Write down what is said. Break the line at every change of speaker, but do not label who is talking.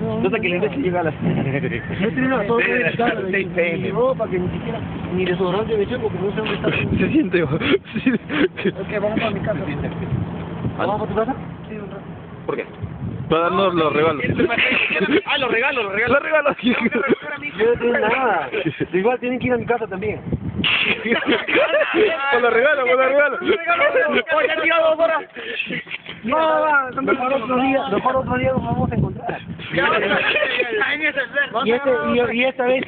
Entonces que le deje llegar a las...
No tiene nada, todo puede quitarlo de
6 PM.
ropa, que ni siquiera, ni desodorante me eché porque no sé dónde está.
Se siente...
Ok, vamos para mi casa. ¿Vamos para tu casa? Sí, un rato.
¿Por qué?
Para darnos los regalos.
Ah, los regalos.
Los regalos.
Yo no tengo nada. Igual tienen que ir a mi casa también.
Con los regalos.
Oye, han tirado 2 horas.
No, mejor otro día nos vamos a encontrar. Y esta vez